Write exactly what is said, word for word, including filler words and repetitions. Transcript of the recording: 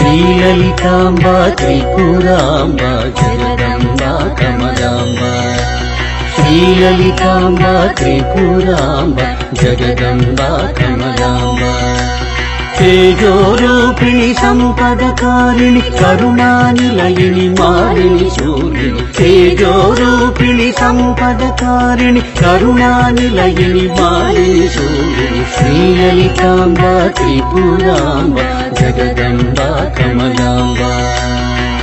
श्रीललिताम्बा त्रिपुराम्बा Jagdamba कमलाम्बा श्रीललिताम्बा त्रिपुराम्बा Jagdamba कमलाम्बा तेजोरूपिणि सम्पदकारिणि करुणानिलयिनि Malini शूलिनि तेजोरूपिणि सम्पदकारिणि करुणानिलयिनि Malini शूलिनि श्रीललिताम्बा त्रिपुराम्बा Jagdamba कमलाम्बा।